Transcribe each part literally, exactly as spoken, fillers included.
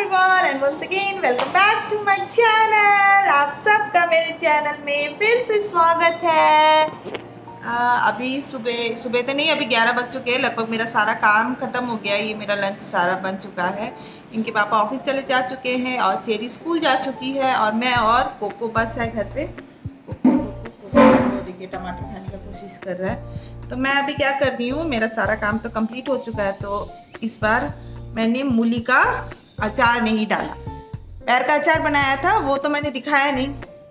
Everyone and once again welcome back to my channel. आप सबका मेरे चैनल में फिर से स्वागत है। आ, अभी सुबह सुबह तो नहीं, अभी ग्यारह बज चुके हैं। लगभग मेरा सारा काम ख़त्म हो गया। ये मेरा लंच सारा बन चुका है। इनके पापा ऑफिस चले जा चुके हैं और चेरी स्कूल जा चुकी है और मैं और कोको बस है घर पे। कोको कोको कोको देखिए टमाटर खाने का कोशिश कर रहा है। तो मैं अभी क्या कर रही हूँ, मेरा सारा काम तो कंप्लीट हो चुका है। तो इस बार मैंने मूली का अचार नहीं डाला। पैर का अचार बनाया था, वो तो मैंने दिखाया नहीं।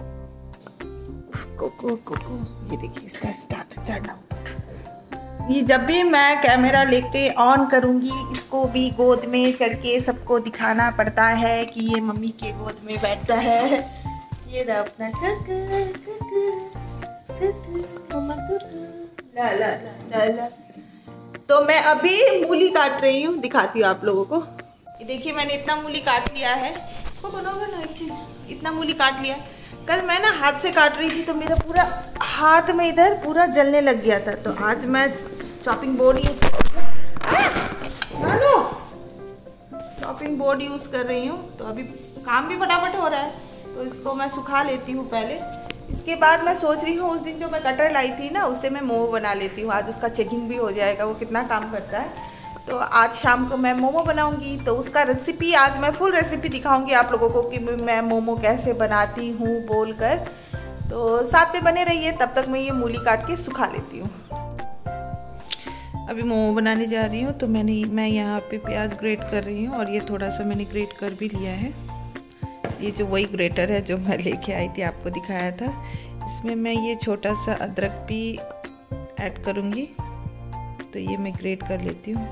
कोको कोको ये देखिए इसका स्टार्ट चढ़ना। ये जब भी मैं कैमरा लेके ऑन करूंगी, इसको भी गोद में चढ़ के सबको दिखाना पड़ता है कि ये मम्मी के गोद में बैठता है। ये रहा अपना कुकु कुकु कुकु मम्मा कुकु ला ला ला ला। तो मैं अभी मूली काट रही हूँ, दिखाती हूँ आप लोगों को। ये देखिए मैंने इतना मूली काट लिया है। वो बनाओगे ना इतना मूली काट लिया। कल मैं ना हाथ से काट रही थी तो मेरा पूरा हाथ में इधर पूरा जलने लग गया था। तो आज मैं chopping board use chopping board use कर रही हूँ। तो अभी काम भी फटाफट हो रहा है, तो इसको मैं सुखा लेती हूँ पहले। इसके बाद मैं सोच रही हूँ उस दिन जो मैं कटर लाई थी ना, उससे मैं मोमो बना लेती हूँ। आज उसका चेकिंग भी हो जाएगा, वो कितना काम करता है। तो आज शाम को मैं मोमो बनाऊंगी। तो उसका रेसिपी आज मैं फुल रेसिपी दिखाऊंगी आप लोगों को कि मैं मोमो कैसे बनाती हूँ बोलकर। तो साथ में बने रहिए, तब तक मैं ये मूली काट के सुखा लेती हूँ। अभी मोमो बनाने जा रही हूँ। तो मैंने मैं यहाँ पे प्याज ग्रेट कर रही हूँ और ये थोड़ा सा मैंने ग्रेट कर भी लिया है। ये जो वही ग्रेटर है जो मैं लेके आई थी, आपको दिखाया था। इसमें मैं ये छोटा सा अदरक भी ऐड करूँगी। तो ये मैं ग्रेट कर लेती हूँ।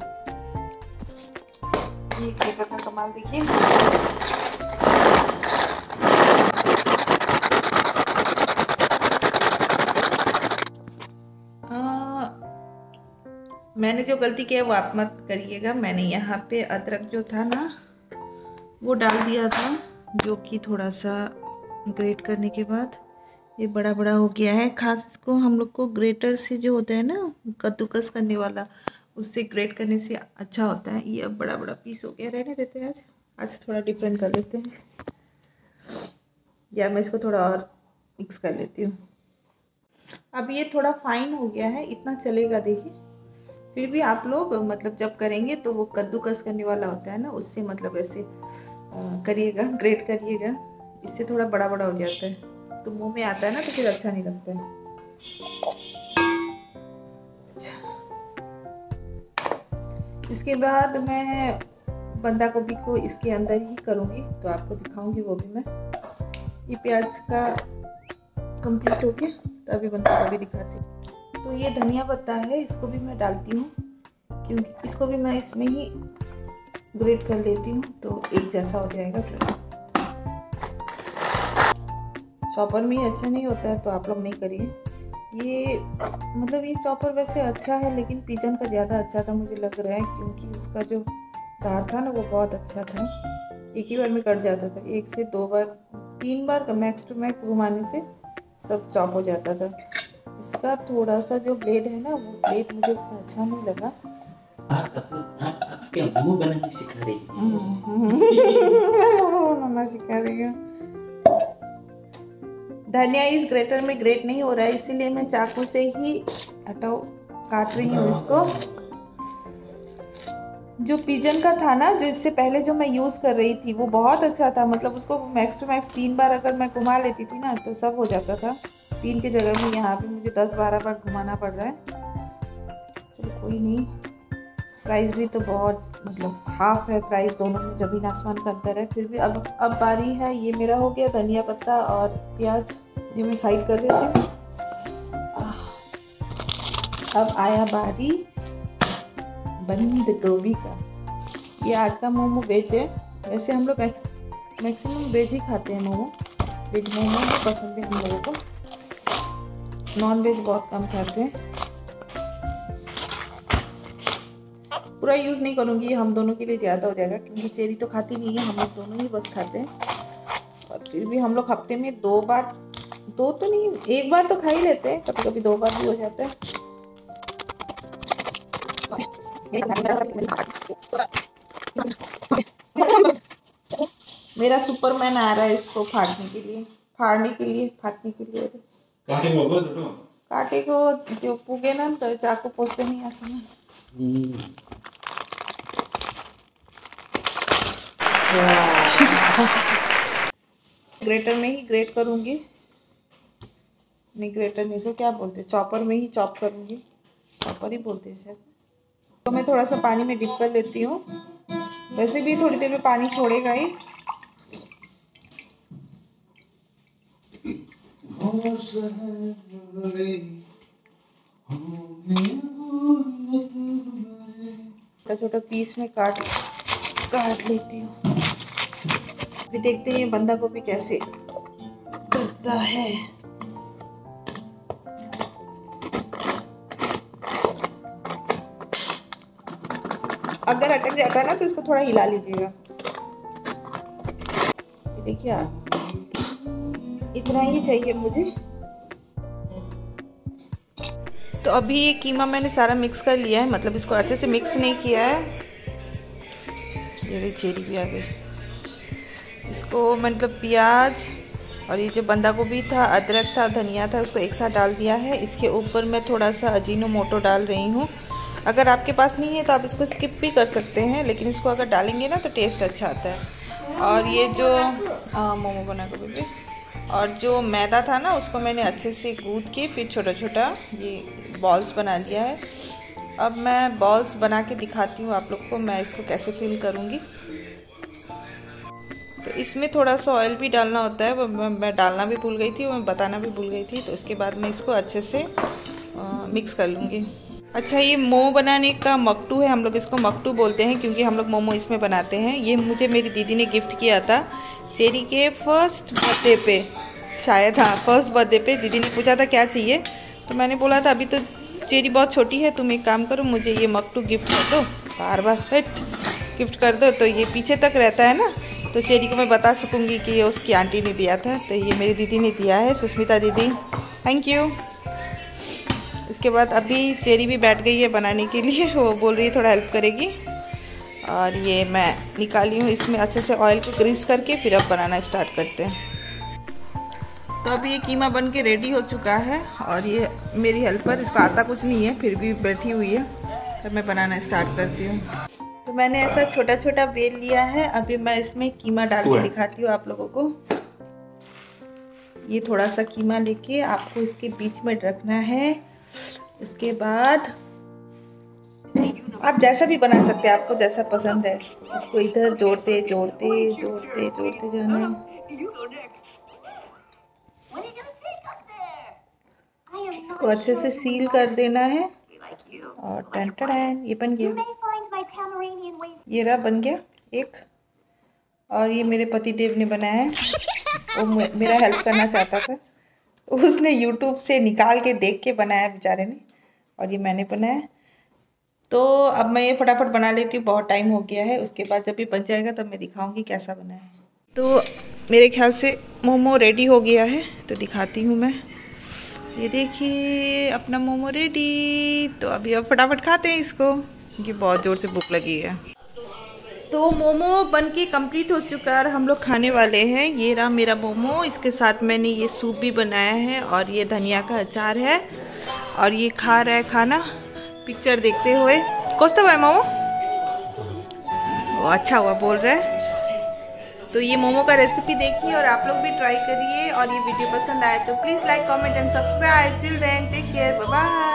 ये ग्रेटर का कमाल देखिए। मैंने जो गलती किया वो आप मत करिएगा। मैंने यहाँ पे अदरक जो था ना वो डाल दिया था, जो कि थोड़ा सा ग्रेट करने के बाद ये बड़ा बड़ा हो गया है। खास को हम लोग को ग्रेटर से जो होता है ना कद्दूकस करने वाला, उससे ग्रेट करने से अच्छा होता है। ये अब बड़ा बड़ा पीस हो गया, रहने देते हैं। आज आज थोड़ा डिफरेंट कर लेते हैं, या मैं इसको थोड़ा और मिक्स कर लेती हूँ। अब ये थोड़ा फाइन हो गया है, इतना चलेगा। देखिए फिर भी आप लोग मतलब जब करेंगे तो वो कद्दूकस करने वाला होता है ना, उससे मतलब ऐसे करिएगा, ग्रेट करिएगा। इससे थोड़ा बड़ा बड़ा हो जाता है तो मुंह में आता है ना, तो फिर अच्छा नहीं लगता है। अच्छा, इसके बाद मैं बंदा गोभी को इसके अंदर ही करूँगी, तो आपको दिखाऊंगी वो भी मैं। ये प्याज का कंप्लीट हो गया तो अभी बंदा गोभी दिखाती हूँ। तो ये धनिया पत्ता है, इसको भी मैं डालती हूँ क्योंकि इसको भी मैं इसमें ही ग्रेट कर लेती हूँ, तो एक जैसा हो जाएगा। चॉपर में ही अच्छा नहीं होता है तो आप लोग नहीं करिए। ये मतलब ये चॉपर वैसे अच्छा है, लेकिन पिजन का ज़्यादा अच्छा था मुझे लग रहा है, क्योंकि उसका जो धार था ना वो बहुत अच्छा था। एक ही बार में कट जाता था, एक से दो बार तीन बार का मैक्स टू मैक्स घुमाने से सब चॉप हो जाता था। इसका थोड़ा सा जो ब्लेड है ना, वो ब्लेड मुझे अच्छा नहीं लगा। मुंह बनाने सिखा रही है। मम्मा सिखा रही है। धनिया इस ग्रेटर में ग्रेट नहीं हो रहा है, इसीलिए मैं चाकू से ही हटाओ काट रही हूँ इसको। जो पिजन का था ना, जो इससे पहले जो मैं यूज़ कर रही थी, वो बहुत अच्छा था। मतलब उसको मैक्स टू मैक्स तीन बार अगर मैं घुमा लेती थी ना तो सब हो जाता था। तीन की जगह में यहाँ पे मुझे दस बारह बार घुमाना पड़ रहा है। चलो कोई नहीं, प्राइस भी तो बहुत मतलब हाफ है प्राइस, दोनों में ज़मीन आसमान का अंतर है। फिर भी अब अब बारी है। ये मेरा हो गया धनिया पत्ता और प्याज, ये मैं साइड कर देती हूँ। अब आया बारी बंद गोभी का। ये आज का मोमो वेज है। वैसे हम लोग मैक्सिमम वेज ही खाते हैं मोमो। वेज मोमो भी पसंद है हम लोगों को, नॉन वेज बहुत कम खाते हैं। पूरा यूज़ नहीं करूँगी, हम दोनों के लिए ज़्यादा हो जाएगा, क्योंकि चेरी तो खाती नहीं है, हम लोग दोनों ही बस खाते हैं। और फिर भी हम लोग हफ्ते में दो बार, दो तो नहीं एक बार तो खा ही लेते हैं, कभी कभी दो बार भी हो जाता है। मेरा सुपरमैन आ रहा है इसको फाड़ने के लिए, फाड़ने के लिए फाड़ने के लिए काटेको काटेको त्यो पुगेन नि त, चाकु पस्दैन यहाँसम्म। ग्रेटर में ही ग्रेट करूँगी, नहीं ग्रेटर नहीं, सो क्या बोलते, चॉपर में ही चॉप करूँगी, चॉपर ही बोलते हैं शायद। तो मैं थोड़ा सा पानी में डिप कर लेती हूँ, वैसे भी थोड़ी देर में पानी छोड़ेगा ही। छोटा छोटा पीस में काट काट लेती हूँ। अभी देखते हैं ये बंदा गोभी कैसे करता है। अगर अटक जाता है ना तो इसको थोड़ा हिला लीजिएगा। देखिए आप, इतना ही चाहिए मुझे। तो अभी ये कीमा मैंने सारा मिक्स कर लिया है, मतलब इसको अच्छे से मिक्स नहीं किया है। ये चेरी भी आ गई। इसको मतलब प्याज और ये जो बंदा गोभी था, अदरक था, धनिया था, उसको एक साथ डाल दिया है। इसके ऊपर मैं थोड़ा सा अजीनोमोटो डाल रही हूँ। अगर आपके पास नहीं है तो आप इसको स्किप भी कर सकते हैं, लेकिन इसको अगर डालेंगे ना तो टेस्ट अच्छा आता है। और ये जो मोमो बना के बेबी, और जो मैदा था ना उसको मैंने अच्छे से गूंद के फिर छोटा छोटा ये बॉल्स बना लिया है। अब मैं बॉल्स बना के दिखाती हूँ आप लोग को, मैं इसको कैसे फिल करूँगी। तो इसमें थोड़ा सा ऑयल भी डालना होता है, वो मैं डालना भी भूल गई थी, वो मैं बताना भी भूल गई थी। तो इसके बाद मैं इसको अच्छे से आ, मिक्स कर लूँगी। अच्छा, ये मोमो बनाने का मकटू है, हम लोग इसको मकटू बोलते हैं क्योंकि हम लोग मोमो इसमें बनाते हैं। ये मुझे मेरी दीदी ने गिफ्ट किया था चेरी के फर्स्ट बर्थडे पे, शायद हाँ फर्स्ट बर्थडे पे। दीदी ने पूछा था क्या चाहिए, तो मैंने बोला था अभी तो चेरी बहुत छोटी है, तुम एक काम करो मुझे ये मकटू गिफ्ट कर दो, बार बार फिट गिफ्ट कर दो। तो ये पीछे तक रहता है ना, तो चेरी को मैं बता सकूँगी कि ये उसकी आंटी ने दिया था। तो ये मेरी दीदी ने दिया है, सुष्मिता दीदी, थैंक यू। इसके बाद अभी चेरी भी बैठ गई है बनाने के लिए, वो बोल रही है थोड़ा हेल्प करेगी। और ये मैं निकाली हूँ, इसमें अच्छे से ऑयल को ग्रीस करके फिर अब बनाना स्टार्ट करते हैं। तो अभी ये कीमा बन के रेडी हो चुका है और ये मेरी हेल्पर, इसको आता कुछ नहीं है फिर भी बैठी हुई है। तो मैं बनाना स्टार्ट करती हूँ। तो मैंने ऐसा छोटा छोटा बेल लिया है, अभी मैं इसमें कीमा डाल के दिखाती हूँ आप लोगों को। ये थोड़ा सा कीमा लेके आपको इसके बीच में रखना है। उसके बाद आप जैसा भी बना सकते हैं, आपको जैसा पसंद है। इसको इधर जोड़ते जोड़ते जोड़ते जोड़ते जाना है। इसको अच्छे से सील कर देना है और टन टन ये बन गया। ये रहा बन गया एक। और ये मेरे पति देव ने बनाया है, वो मेरा हेल्प करना चाहता था, उसने यूट्यूब से निकाल के देख के बनाया बेचारे ने, और ये मैंने बनाया। तो अब मैं ये फटाफट बना लेती हूँ, बहुत टाइम हो गया है। उसके बाद जब भी बन जाएगा तब मैं दिखाऊंगी कैसा बना है। तो मेरे ख्याल से मोमो रेडी हो गया है, तो दिखाती हूँ मैं। ये देखिए अपना मोमो रेडी। तो अभी अब फटाफट खाते हैं इसको, क्योंकि बहुत ज़ोर से भूख लगी है। तो मोमो बनके कंप्लीट हो चुका है और हम लोग खाने वाले हैं। ये रहा मेरा मोमो, इसके साथ मैंने ये सूप भी बनाया है और ये धनिया का अचार है। और ये खा रहा है खाना पिक्चर देखते हुए। कौन सा है मोमो? वो अच्छा हुआ बोल रहा है। तो ये मोमो का रेसिपी देखिए और आप लोग भी ट्राई करिए। और ये वीडियो पसंद आए तो please like comment and subscribe. Till then take care, bye bye.